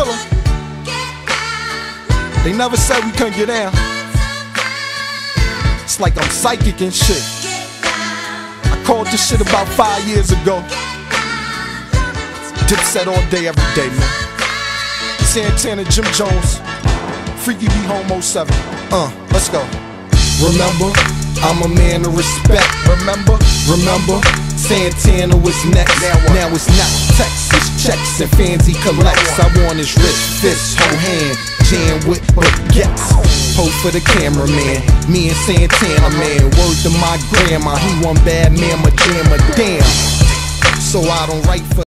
killer. They never said we couldn't get down. It's like I'm psychic and shit. I called this shit about 5 years ago. Dipset all day, every day, man. Santana, Jim Jones, Freaky B Homo 7. Let's go. Remember, I'm a man of respect. Remember, Santana was next. Now it's not Texas checks and fans he collects. I want his rich fist, whole hand, jam with baguettes. Hold for the cameraman, me and Santana, man. Word to my grandma, he one bad man, my jammer, damn. So I don't write for